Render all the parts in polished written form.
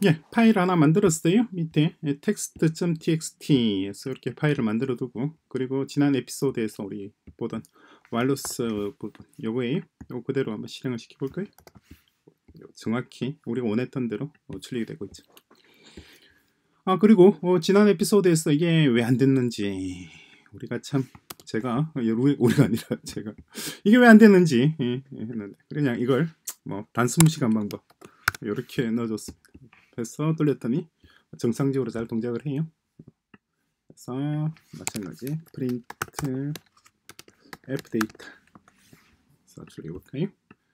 예, 파일 하나 만들었어요. 밑에 text.txt에서 이렇게 파일을 만들어 두고, 그리고 지난 에피소드에서 우리 보던 와일러스 부분 요거예요. 요거 그대로 한번 실행을 시켜볼까요? 정확히 우리가 원했던 대로 출력이 되고 있죠. 그리고 지난 에피소드에서 이게 왜 안 됐는지 우리가 참 우리가 아니라 제가 이게 왜 안 됐는지 했는데 그냥 이걸 뭐 단순 무식한 방법 이렇게 넣어줬습니다. 그래서 돌렸더니 정상적으로 잘 동작을 해요. 그래서 마찬가지 print fdata 그래서 줄여볼까요?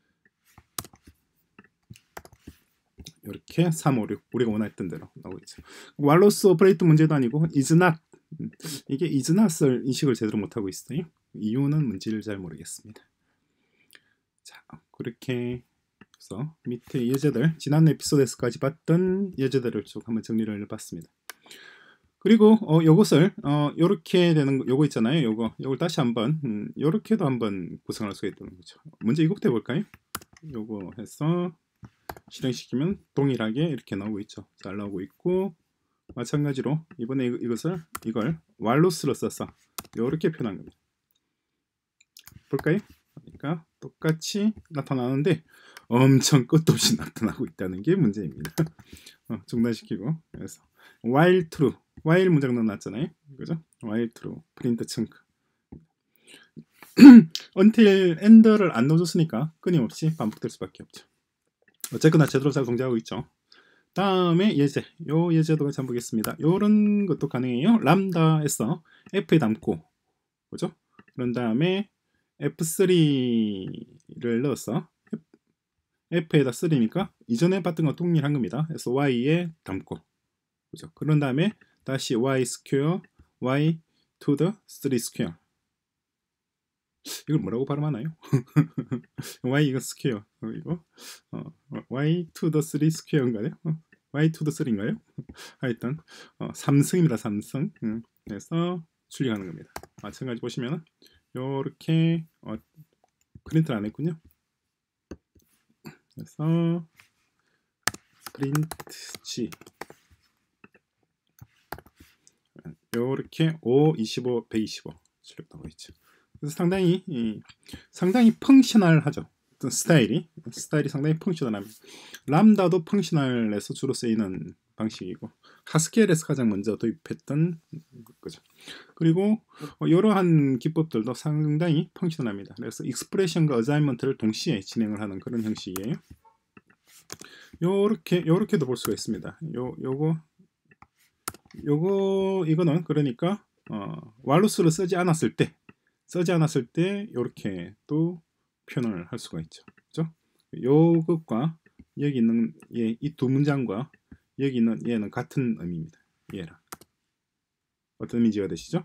이렇게 356 우리가 원했던 대로 나오고 있죠. 왈로스 오퍼레이터 문제도 아니고 is not 이게 is not을 인식을 제대로 못하고 있어요. 이유는 뭔지를 잘 모르겠습니다. 자, 그렇게 해서 밑에 예제들 지난 에피소드에서까지 봤던 예제들을 쭉 한번 정리를 해봤습니다. 그리고 요것을 요렇게 되는 요거 있잖아요. 요걸 다시 한번 요렇게도 한번 구성할 수가 있다는 거죠. 먼저 이거부터 해볼까요? 요거 해서 실행시키면 동일하게 이렇게 나오고 있죠. 잘 나오고 있고 마찬가지로 이번에 이걸 왈로스로 써서 이렇게 표현한 겁니다. 볼까요? 그러니까 똑같이 나타나는데 엄청 끝도 없이 나타나고 있다는 게 문제입니다. 중단시키고 그래서 while true while 문장 넣어놨잖아요. 그죠? while true print chunk until end를 안 넣어줬으니까 끊임없이 반복될 수밖에 없죠. 어쨌거나 제대로 잘 동작하고 있죠. 다음에 예제, 요 예제도 같이 한번 보겠습니다. 요런 것도 가능해요. 람다에서 f에 담고, 그죠? 그런 다음에 f3를 넣어서 f에다 3니까 이전에 봤던 거 동일한 겁니다. 그래서 y에 담고, 그죠? 그런 다음에 다시 y 스퀘어, y to the 3 스퀘어. 이걸 뭐라고 발음하나요? y 이거 스퀘어 이거 y to the 3 스퀘어인가요? y to the 3인가요? 하여튼 3승입니다. 3승. 그래서 출력하는 겁니다. 마찬가지 보시면 요렇게 프린트를 안 했군요. 그래서 print g 요렇게 5, 25, 125 출력하고 있죠. 그래서 상당히 펑셔널하죠. 스타일이 상당히 펑셔널합니다. 람다도 펑셔널에서 주로 쓰이는 방식이고 하스켈에서 가장 먼저 도입했던 거죠. 그리고 이러한 기법들도 상당히 펑셔널합니다. 그래서 익스프레션과 어사인먼트를 동시에 진행을 하는 그런 형식이에요. 요렇게도 볼 수가 있습니다. 이거는 그러니까 왈로스를 쓰지 않았을 때 이렇게 또 표현을 할 수가 있죠. 그죠? 요것과 여기 있는 이 두 문장과 여기 있는 얘는 같은 의미입니다. 얘랑 어떤 의미가 되시죠?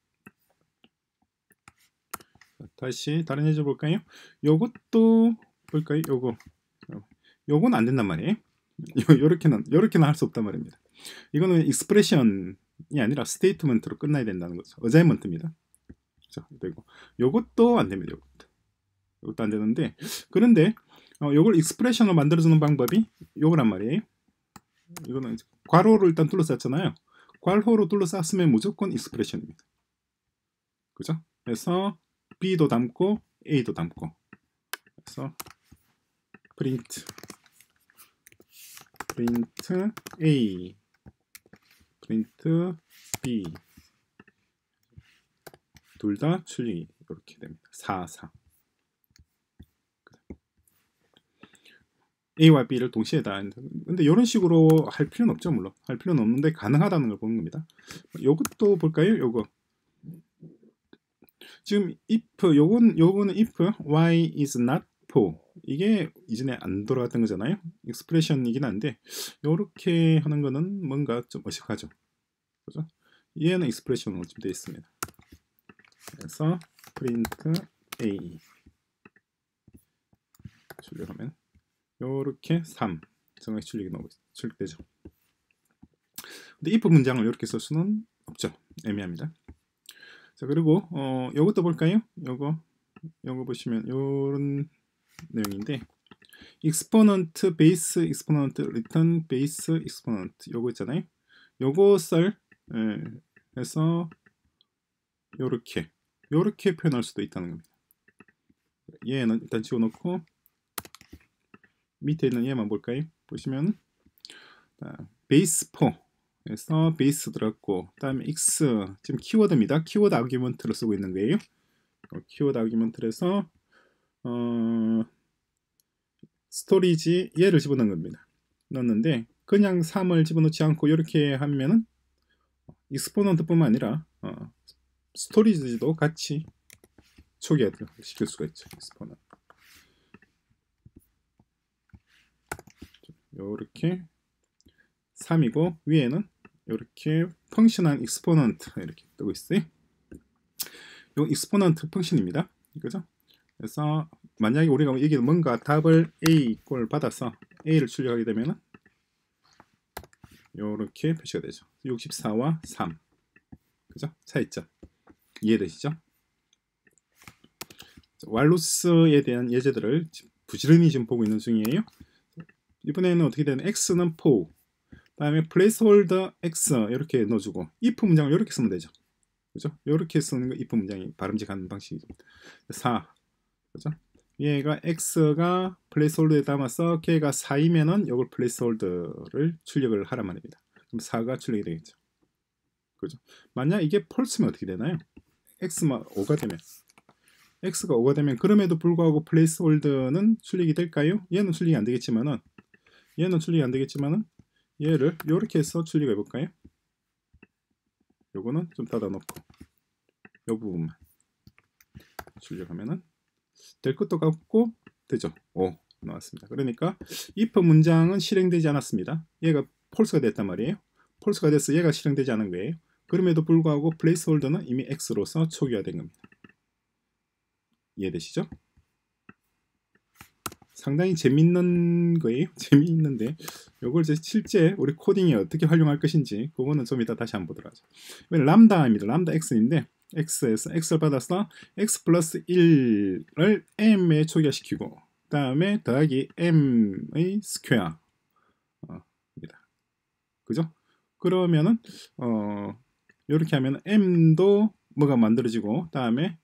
다시 다른 예제 볼까요? 요것도 볼까요? 요건 안 된단 말이에요. 요렇게는 할 수 없단 말입니다. 이거는 익스프레션이 아니라 스테이트먼트로 끝나야 된다는 거죠. 어사인먼트입니다. 그리고 요것도 안 됩니다. 요것도 안 되는데 그런데 요걸 익스프레션으로 만들어주는 방법이 요거란 말이에요. 이거는 괄호를 일단 둘러쌌잖아요. 괄호로 둘러쌌으면 무조건 익스프레션입니다. 그죠? 그래서 B도 담고 A도 담고 그래서 print A print B 둘 다 출력이 이렇게 됩니다. 4, 4 A와 B를 동시에 다 근데 이런 식으로 할 필요는 없죠. 물론 할 필요는 없는데 가능하다는 걸 보는 겁니다. 요것도 볼까요? 요거 지금 if 요거는 if y is not 4 이게 이전에 안 돌아갔던 거잖아요. 익스프레션이긴 한데 요렇게 하는 거는 뭔가 좀 어색하죠. 그죠? 얘는 익스프레션으로 지금 되어 있습니다. 그래서 print A 출력하면 요렇게 3 정확히 출력되죠. 근데 if 문장을 이렇게 쓸 수는 없죠. 애매합니다. 자, 그리고 요것도 볼까요? 요거 보시면 요런 내용인데 exponent 베이스 exponent return 베이스 exponent 요거 있잖아요. 요것을 해서 요렇게 표현할 수도 있다는 겁니다. 얘는 일단 지워놓고 밑에 있는 얘만 볼까요? 보시면 베이스 4에서 베이스 들어갔고 그다음에 x 지금 키워드입니다. 키워드 아규먼트를 쓰고 있는 거예요. 키워드 아규먼트를 해서 스토리지 얘를 집어넣은 겁니다. 넣었는데 그냥 3을 집어넣지 않고 이렇게 하면은 익스포넌트뿐만 아니라 스토리지도 같이 초기화시킬 수가 있죠. 익스포넌트 이렇게 3이고 위에는 이렇게 펑션한 익스포넌트 이렇게 뜨고 있어요. 이 익스포넌트 펑션입니다. 그죠? 그래서 만약에 우리가 여기 뭔가 답을 A 꼴 받아서 A를 출력하게 되면은 이렇게 표시가 되죠. 64와 3 그죠? 차이점 이해되시죠? 왈루스에 대한 예제들을 부지런히 지금 보고 있는 중이에요. 이번에는 어떻게 되는 x는 4 다음에 placeholder x 이렇게 넣어주고 if 문장을 이렇게 쓰면 되죠. 그죠? 이렇게 쓰는 거 if 문장이 바람직한 방식이죠. 4 그죠? 얘가 x가 placeholder에 담아서 걔가 4이면은 이걸 placeholder를 출력을 하란 말입니다. 그럼 4가 출력이 되겠죠. 그죠? 만약 이게 false면 어떻게 되나요? x가 5가 되면 그럼에도 불구하고 placeholder는 출력이 될까요? 얘는 출력이 안 되겠지만은 얘를 이렇게 해서 출력해 볼까요? 요거는 좀 닫아 놓고 요 부분만 출력하면은 될 것도 같고 되죠. 5 나왔습니다. 그러니까 if 문장은 실행되지 않았습니다. 얘가 false가 됐단 말이에요. false가 돼서 얘가 실행되지 않은 거예요. 그럼에도 불구하고 placeholder는 이미 x로서 초기화된 겁니다. 이해되시죠? 상당히 재밌는 거예요. 재미있는데 이걸 이제 실제 우리 코딩에 어떻게 활용할 것인지 그거는 좀 이따 다시 한번 보도록 하죠. 람다입니다. 람다 x인데 x에서 x를 받아서 x 플러스 1을 m에 초기화시키고 그 다음에 더하기 m의 스퀘어 입니다. 그죠? 그러면은 이렇게 하면 m도 뭐가 만들어지고 다음에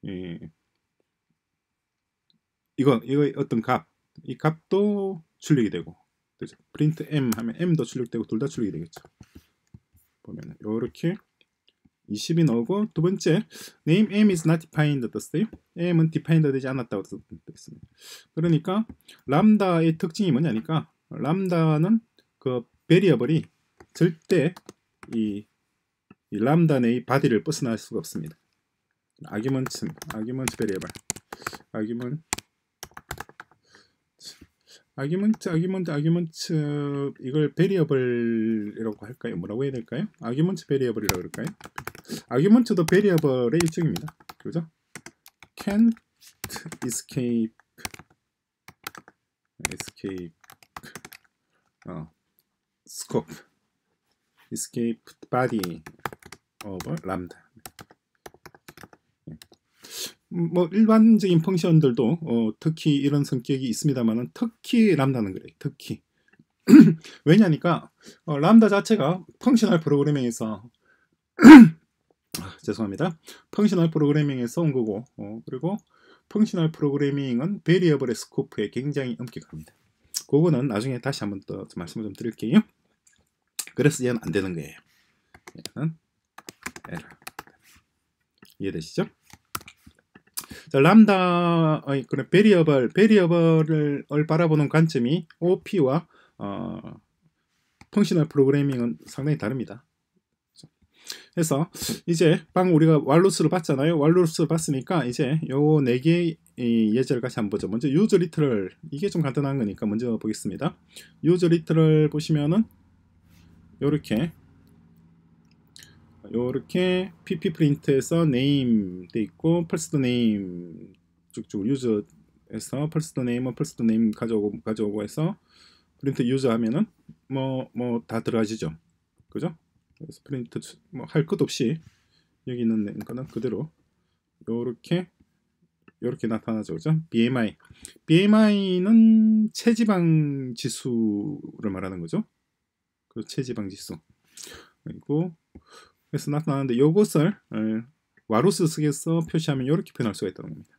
이거 어떤 값, 이 값도 출력이 되고, 그죠? 프린트 m 하면 m도 출력되고 둘 다 출력이 되겠죠. 보면 이렇게 20이 나오고 두 번째 name m is not defined 떴어요. m은 defined 되지 않았다고 떴습니다. 그러니까 람다의 특징이 뭐냐니까 람다는 그 베리어블이 절대 이 람다 내의 바디를 벗어날 수가 없습니다. 아규먼트 베리어블 아규먼트 이걸 베리어블이라고 할까요? 뭐라고 해야 될까요? 아규먼트 베리어블이라고 할까요? 아규먼트도 베리어블의 일종입니다. 그죠? can't escape scope escape body of lambda. 뭐 일반적인 펑션들도 특히 이런 성격이 있습니다만은 특히 람다는 그래요. 특히 왜냐니까 람다 자체가 펑셔널 프로그래밍에서 죄송합니다. 펑셔널 프로그래밍에서 온 거고 그리고 펑셔널 프로그래밍은 베리어블의 스코프에 굉장히 엄격합니다. 그거는 나중에 다시 한번 더 말씀을 좀 드릴게요. 그래서 얘는 안 되는 거예요. 얘는 에러. 이해되시죠? 자, 람다의 그런 베리어블을 바라보는 관점이 OP와 펑셔널 프로그래밍은 상당히 다릅니다. 그래서 이제 방금 우리가 왈루스를 봤잖아요. 왈루스를 봤으니까 이제 요 4개의 예제를 같이 한번 보죠. 먼저 유저 리터럴, 이게 좀 간단한 거니까 먼저 보겠습니다. 유저 리터럴 보시면은 요렇게 pp 프린트에서 name 돼 있고 first name 쭉쭉 유저에서 first name 가져오고 해서 프린트 유저 하면은 뭐 다 들어가지죠. 그죠? 그래서 프린트 뭐 할 것 없이 여기 있는 거는 그대로 요렇게 이렇게 나타나죠, 그죠? BMI는 체지방 지수를 말하는 거죠. 그 체지방 지수. 그리고 그래서 나타나는데 이것을 와로스 속에서 표시하면 이렇게 표현할 수가 있다는 겁니다.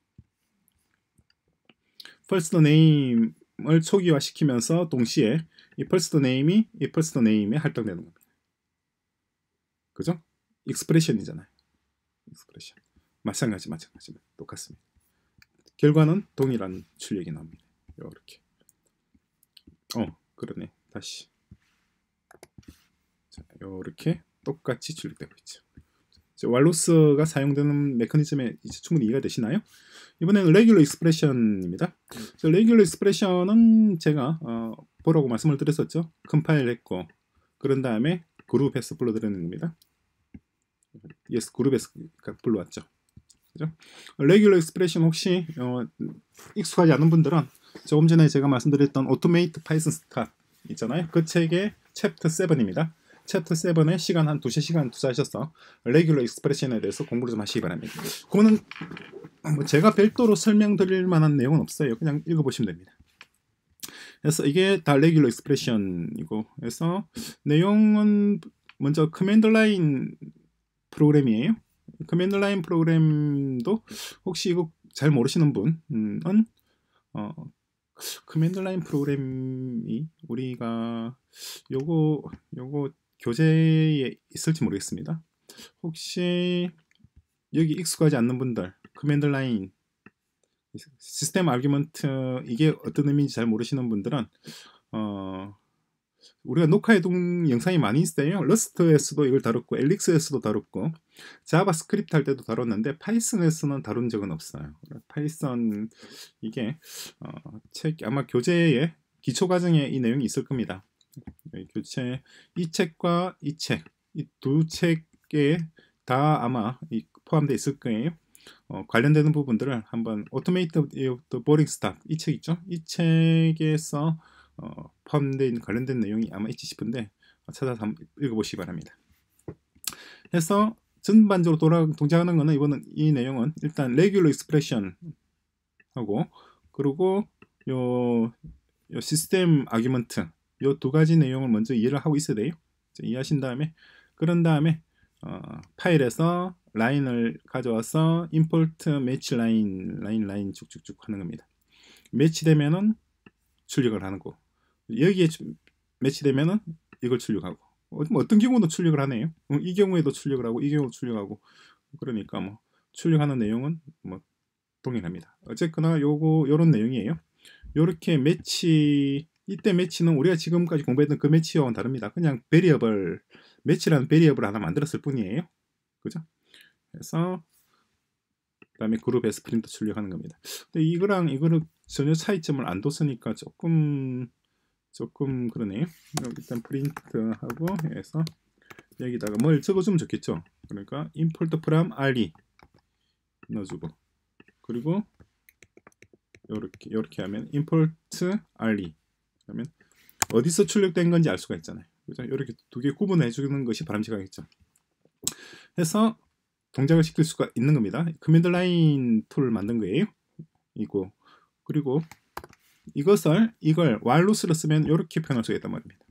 first name을 초기화시키면서 동시에 이 first name이 이 first name에 할당되는 겁니다. 그죠? expression이잖아요. expression. 마찬가지 똑같습니다. 결과는 동일한 출력이 나옵니다. 이렇게. 그러네. 다시. 자, 이렇게 똑같이 출력되고 있죠. 왈로스가 사용되는 메커니즘에 이제 충분히 이해가 되시나요? 이번에는 regular expression입니다. regular expression은 제가 보라고 말씀을 드렸었죠. 컴파일 했고 그런 다음에 그룹에서 불러드리는 겁니다. yes, 그룹에서 불러왔죠. 그죠? regular expression 혹시 익숙하지 않은 분들은 조금 전에 제가 말씀드렸던 Automate Python Start 있잖아요. 그 책의 챕터 7입니다. 챕터 7에 시간 한 2시간 투자하셔서 레귤러 익스프레션에 대해서 공부를 좀 하시기 바랍니다. 그거는 뭐 제가 별도로 설명드릴 만한 내용은 없어요. 그냥 읽어보시면 됩니다. 그래서 이게 다 레귤러 익스프레션이고 해서 내용은 먼저 커맨드 라인 프로그램이에요. 커맨드 라인 프로그램도 혹시 이거 잘 모르시는 분은 커맨드 라인 프로그램이 우리가 요거 교재에 있을지 모르겠습니다. 혹시 여기 익숙하지 않는 분들 커맨드 라인 시스템 아규먼트 이게 어떤 의미인지 잘 모르시는 분들은 우리가 녹화해둔 영상이 많이 있어요. 러스트에서도 이걸 다뤘고 엘릭스에서도 다뤘고 자바스크립트 할 때도 다뤘는데 파이썬에서는 다룬 적은 없어요. 파이썬 이게 책 아마 교재에 기초 과정에 이 내용이 있을 겁니다. 교체 이 책과 이 책 이 두 책에 다 아마 포함되어 있을 거예요. 관련되는 부분들을 한번 Automate the Boring Stuff 이 책 있죠? 이 책에서 포함되어 있는 관련된 내용이 아마 있지 싶은데 찾아서 한번 읽어보시기 바랍니다. 그래서 전반적으로 동작하는 거는 이거는 이 내용은 일단 Regular Expression 하고 그리고 요 시스템 아규먼트 요 두 가지 내용을 먼저 이해를 하고 있어야 돼요. 이해하신 다음에 그런 다음에 파일에서 라인을 가져와서 import match 라인 쭉쭉쭉 하는 겁니다. 매치되면은 출력을 하는 거. 여기에 매치되면은 이걸 출력하고 어떤 경우도 출력을 하네요. 이 경우에도 출력을 하고 이 경우도 출력하고 그러니까 뭐 출력하는 내용은 뭐 동일합니다. 어쨌거나 요런 내용이에요. 요렇게 이때 매치는 우리가 지금까지 공부했던 그 매치와는 다릅니다. 그냥 매치라는 베리어블 하나 만들었을 뿐이에요. 그죠? 그래서 그다음에 그룹에서 프린트 출력하는 겁니다. 근데 이거랑 이거는 전혀 차이점을 안 뒀으니까 조금 그러네요. 일단 프린트하고 해서 여기다가 뭘 적어주면 좋겠죠. 그러니까 import from RE 넣어주고 그리고 이렇게 하면 import RE 그러면 어디서 출력된 건지 알 수가 있잖아요. 그죠? 이렇게 두 개 구분해 주는 것이 바람직하겠죠. 해서 동작을 시킬 수가 있는 겁니다. 커맨드 라인 툴을 만든 거예요. 그리고 이걸 왈로스로 쓰면 이렇게 표현할 수가 있단 말입니다.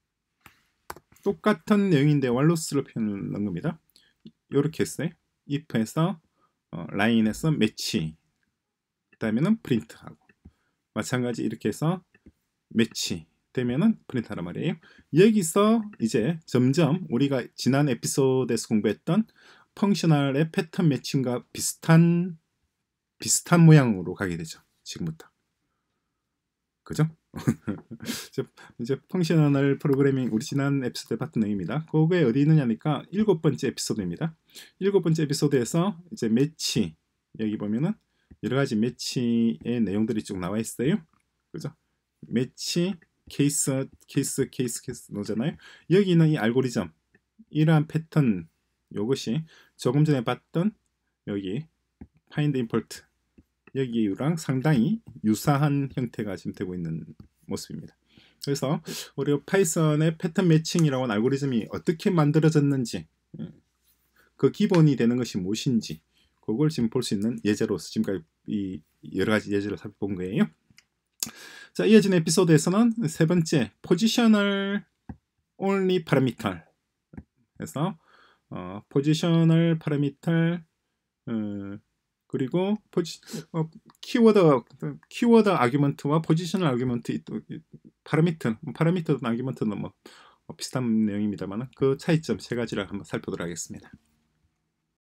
똑같은 내용인데 왈로스로 표현을 넣은 겁니다. 이렇게 했어요. if에서 라인에서 매치 그다음에는 프린트하고 마찬가지 이렇게 해서 매치 되면은 프린트하란 말이에요. 여기서 이제 점점 우리가 지난 에피소드에서 공부했던 펑셔널의 패턴 매칭과 비슷한 모양으로 가게 되죠. 지금부터. 그죠? 이제 펑셔널 프로그래밍 우리 지난 에피소드에 봤던 내용입니다. 그게 어디 있느냐니까 7번째 에피소드입니다. 7번째 에피소드에서 이제 매치 여기 보면은 여러 가지 매치의 내용들이 쭉 나와 있어요. 그죠? 매치 케이스 넣잖아요. 여기는 이 알고리즘 이러한 패턴 이것이 조금 전에 봤던 여기 find import 여기랑 상당히 유사한 형태가 지금 되고 있는 모습입니다. 그래서 우리가 파이썬의 패턴 매칭이라고 하는 알고리즘이 어떻게 만들어졌는지 그 기본이 되는 것이 무엇인지 그걸 지금 볼 수 있는 예제로서 지금까지 이 여러 가지 예제를 살펴본 거예요. 자, 이어진 에피소드에서는 세 번째 포지셔널 only parameter. 그래서 포지셔널 파라미터 그리고 키워드 아규먼트와 포지셔널 아규먼트 파라미터든 아규먼트는 뭐 비슷한 내용입니다만 그 차이점 세 가지를 한번 살펴보도록 하겠습니다.